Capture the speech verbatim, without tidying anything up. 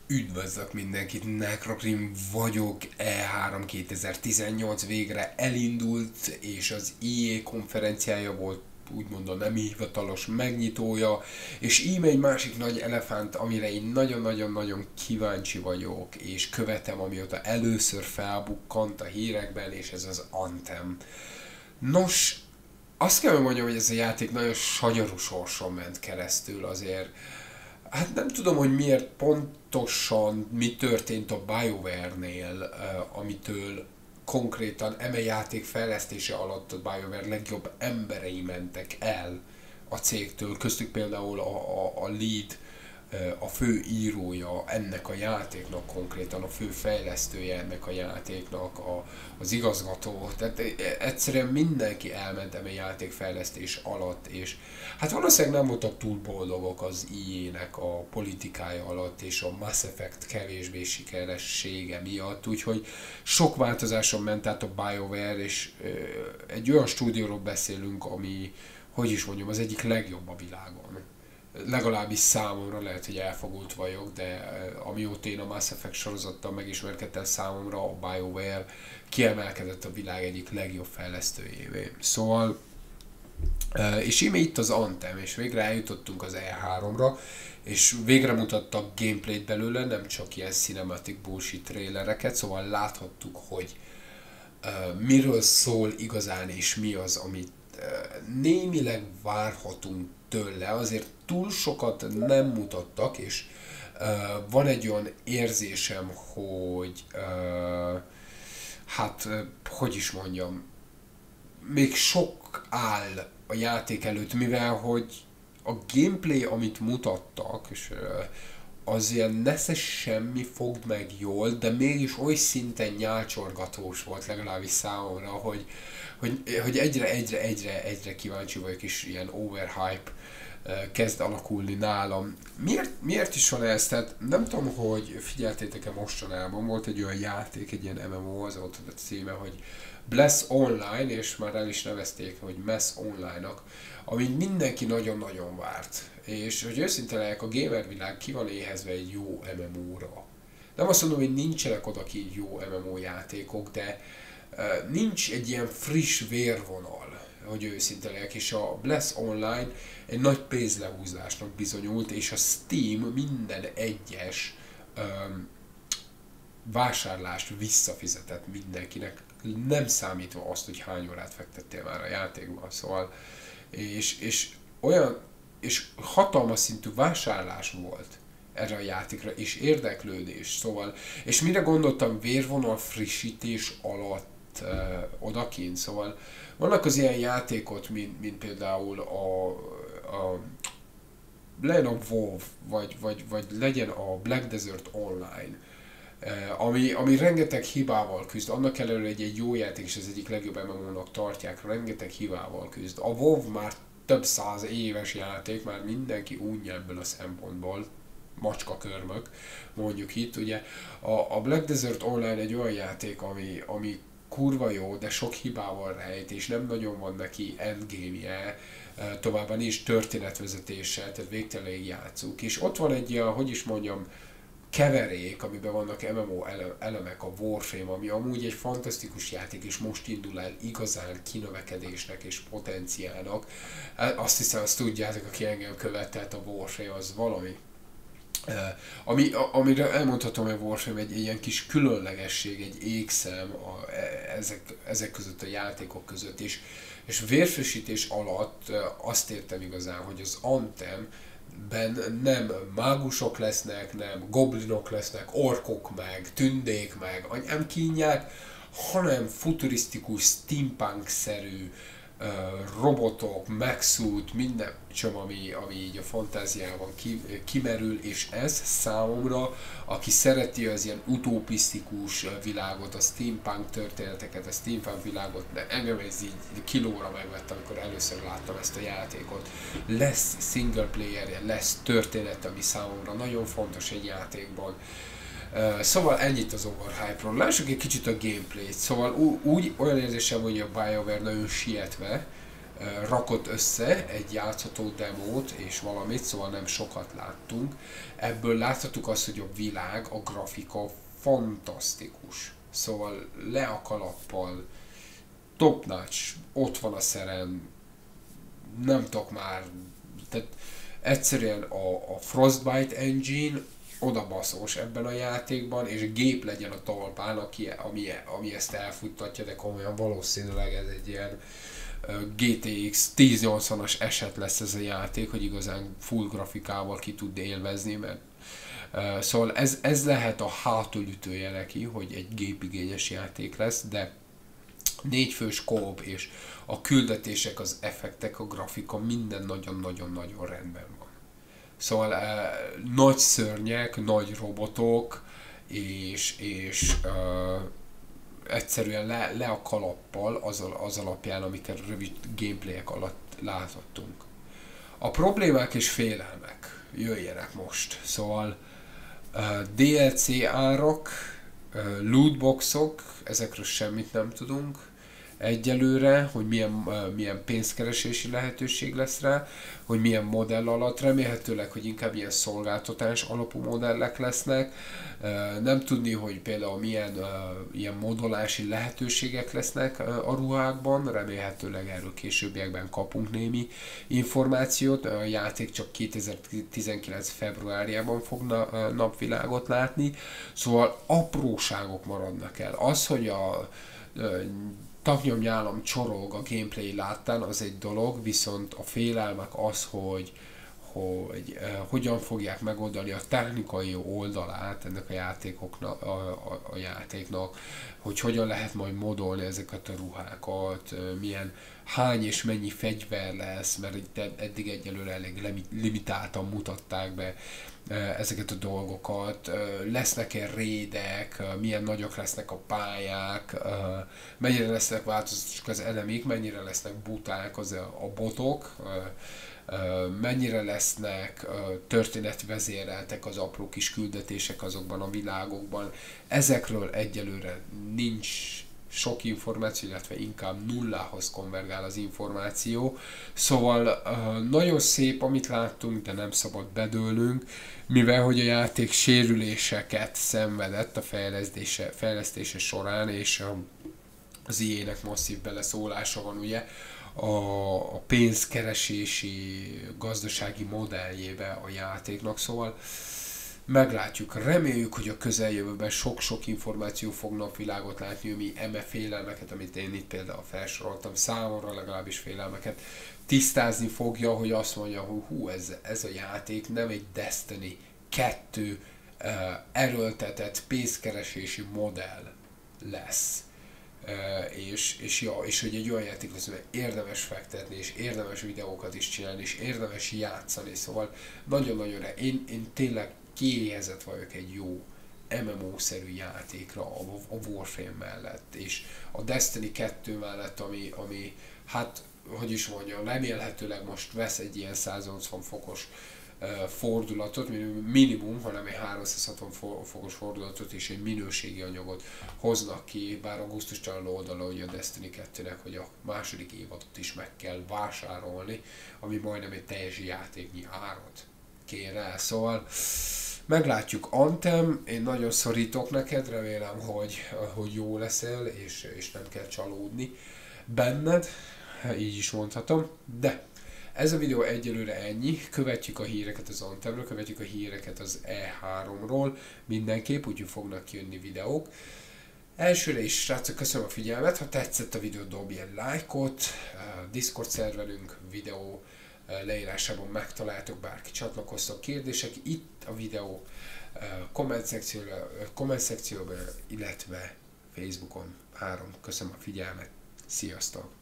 Üdvözlök mindenkit, Necrokrim vagyok, E három kétezer-tizennyolc végre elindult, és az i á konferenciája volt úgymond a nem hivatalos megnyitója, és íme egy másik nagy elefánt, amire én nagyon-nagyon-nagyon kíváncsi vagyok, és követem, amióta először felbukkant a hírekben, és ez az Anthem. Nos, azt kell mondjam, hogy ez a játék nagyon sanyarú sorson ment keresztül azért. Hát nem tudom, hogy miért pontosan mi történt a BioWare-nél, uh, amitől konkrétan eme játék fejlesztése alatt a BioWare legjobb emberei mentek el a cégtől, köztük például a, a, a lead, a fő írója ennek a játéknak, konkrétan a fő fejlesztője ennek a játéknak, a, az igazgató, tehát egyszerűen mindenki elment eme játékfejlesztés alatt, és hát valószínűleg nem voltak túl boldogok az i á-nek a politikája alatt, és a Mass Effect kevésbé sikeressége miatt, úgyhogy sok változáson ment át a BioWare, és ö, egy olyan stúdióról beszélünk, ami, hogy is mondjam, az egyik legjobb a világon. Legalábbis számomra, lehet, hogy elfogult vagyok, de amióta én a Mass Effect sorozattal megismerkedtem, számomra a BioWare kiemelkedett a világ egyik legjobb fejlesztőjévé. Szóval, és íme itt az Anthem, és végre eljutottunk az E háromra, és végre mutattak gameplayt belőle, nem csak ilyen cinematic bullshit trailereket, szóval láthattuk, hogy miről szól igazán, és mi az, amit némileg várhatunk tőle, azért túl sokat nem mutattak, és uh, van egy olyan érzésem, hogy uh, hát, uh, hogy is mondjam, még sok áll a játék előtt, mivel hogy a gameplay, amit mutattak, és uh, az ilyen nesze semmi fogd meg jól, de mégis oly szinten nyálcsorgatós volt legalábbis számomra, hogy, hogy, hogy egyre, egyre, egyre, egyre kíváncsi vagyok, és ilyen overhype kezd alakulni nálam. Miért, miért is van ez? Tehát nem tudom, hogy figyeltétek-e mostanában, volt egy olyan játék, egy ilyen em em o, az volt a címe, hogy Bless Online, és már el is nevezték, hogy Mess Online-nak, amit mindenki nagyon-nagyon várt. És hogy őszinte legyek, a gamer világ ki van éhezve egy jó em em o-ra. Nem azt mondom, hogy nincsenek odakint jó em em o játékok, de uh, nincs egy ilyen friss vérvonal, hogy őszinte legyek, és a Bless Online egy nagy pénzlehúzásnak bizonyult, és a Steam minden egyes um, vásárlást visszafizetett mindenkinek, nem számítva azt, hogy hány órát fektettél már a játékban, szóval, és, és olyan, és hatalmas szintű vásárlás volt erre a játékra, és érdeklődés, szóval, és mire gondoltam vérvonal frissítés alatt uh, odakint, szóval vannak az ilyen játékot, mint, mint például a, a legyen a WoW, vagy, vagy, vagy legyen a Black Desert Online, ami, ami rengeteg hibával küzd, annak ellenére, hogy egy jó játék, és az egyik legjobb em em o-nak tartják, rengeteg hibával küzd. A WoW már több száz éves játék, már mindenki unja ebből a szempontból, macska körmök, mondjuk itt, ugye. A, a Black Desert Online egy olyan játék, ami, ami kurva jó, de sok hibával rejt, és nem nagyon van neki endgame-je, továbbá nincs történetvezetése, tehát végtelenig játszunk. És ott van egy ilyen, hogy is mondjam, keverék, amiben vannak em em o elemek, a Warframe, ami amúgy egy fantasztikus játék, és most indul el igazán kinövekedésnek és potenciálnak. Azt hiszem, azt tudjátok, aki engem követ, tehát a Warframe az valami. Uh, ami, a, amire elmondhatom, hogy a Warframe egy ilyen kis különlegesség, egy égszem a, e, ezek, ezek között a játékok között, és, és vérfrissítés alatt uh, azt értem igazán, hogy az Anthemben nem mágusok lesznek, nem goblinok lesznek, orkok meg, tündék meg, anyám kínják, hanem futurisztikus, steampunk-szerű Uh, robotok, megszút, minden csak ami, ami így a fantáziában ki, kimerül, és ez számomra, aki szereti az ilyen utopisztikus világot, a steampunk történeteket, a steampunk világot, de engem ez így kilóra megvett, amikor először láttam ezt a játékot. Lesz single player, lesz történet, ami számomra nagyon fontos egy játékban. Uh, szóval ennyit az overhype-ról. Lássuk egy kicsit a gameplayt. Szóval ú- úgy olyan érzésem, hogy a BioWare nagyon sietve rakott össze egy játszható demót és valamit, szóval nem sokat láttunk. Ebből láthatjuk azt, hogy a világ, a grafika fantasztikus. Szóval le a kalappal, top notch, ott van a szeren, nem tudok már, tehát egyszerűen a, a Frostbite engine odabaszós ebben a játékban, és gép legyen a talpán, aki, ami, ami ezt elfuttatja, de komolyan valószínűleg ez egy ilyen G T X tíz nyolcvanas eset lesz ez a játék, hogy igazán full grafikával ki tud élvezni, mert uh, szóval ez, ez lehet a hátulütője neki, hogy egy gépigényes játék lesz, de négy fős co-op és a küldetések, az effektek, a grafika, minden nagyon-nagyon-nagyon rendben van. Szóval eh, nagy szörnyek, nagy robotok, és, és eh, egyszerűen le, le a kalappal az, az alapján, amiket rövid gameplayek alatt láthattunk. A problémák és félelmek jöjjenek most. Szóval eh, D L C árak, eh, lootboxok, ezekről semmit nem tudunk egyelőre, hogy milyen, milyen pénzkeresési lehetőség lesz rá, hogy milyen modell alatt, remélhetőleg, hogy inkább ilyen szolgáltatás alapú modellek lesznek, nem tudni, hogy például milyen ilyen modolási lehetőségek lesznek a ruhákban, remélhetőleg erről későbbiekben kapunk némi információt, a játék csak kétezer-tizenkilenc februárjában fog napvilágot látni, szóval apróságok maradnak el. Az, hogy a taknyomnyálom csorog a gameplay láttán, az egy dolog, viszont a félelmek az, hogy, hogy eh, hogyan fogják megoldani a technikai oldalát ennek a játékoknak, a, a, a játéknak, hogy hogyan lehet majd modolni ezeket a ruhákat, milyen, hány és mennyi fegyver lesz, mert itt eddig egyelőre elég limitáltan mutatták be ezeket a dolgokat, lesznek-e raidek, milyen nagyok lesznek a pályák, mennyire lesznek változatosak az enemik, mennyire lesznek buták az a botok, mennyire lesznek történetvezéreltek az apró kis küldetések azokban a világokban. Ezekről egyelőre nincs sok információ, illetve inkább nullához konvergál az információ. Szóval nagyon szép, amit láttunk, de nem szabad bedőlnünk, mivel hogy a játék sérüléseket szenvedett a fejlesztése, fejlesztése során, és az i á-nek masszív beleszólása van ugye a, a pénzkeresési gazdasági modelljébe a játéknak, szóval meglátjuk. Reméljük, hogy a közeljövőben sok-sok információ fog napvilágot látni, ami eme félelmeket, amit én itt például felsoroltam, számomra legalábbis félelmeket tisztázni fogja, hogy azt mondja, hogy hú, ez, ez a játék nem egy Destiny kettő uh, erőltetett pénzkeresési modell lesz. Uh, és, és, ja, és hogy egy olyan játék lesz, hogy érdemes fektetni, és érdemes videókat is csinálni, és érdemes játszani, szóval nagyon-nagyon, én, én tényleg kiéhezett vagyok egy jó em em o-szerű játékra a, a Warframe mellett, és a Destiny kettő mellett, ami, ami hát, hogy is mondjam, remélhetőleg most vesz egy ilyen száznyolcvan fokos uh, fordulatot, minimum, hanem egy háromszázhatvan fokos fordulatot és egy minőségi anyagot hoznak ki, bár a gusztustalan oldala, hogy a Destiny kettőnek, hogy a második évadot is meg kell vásárolni, ami majdnem egy teljes játéknyi árat kér el, szóval meglátjuk. Anthem, én nagyon szorítok neked, remélem, hogy, hogy jó leszel, és, és nem kell csalódni benned, így is mondhatom, de ez a videó egyelőre ennyi, követjük a híreket az Anthemről, követjük a híreket az E háromról, mindenképp, úgyhogy fognak jönni videók. Elsőre is, srácok, köszönöm a figyelmet, ha tetszett a videó, dobj egy lájkot, a Discord szerverünk videó leírásában megtaláltok, bárki csatlakoztok, kérdések itt a videó komment szekcióban, komment szekcióban, illetve Facebookon. Három. Köszönöm a figyelmet, sziasztok!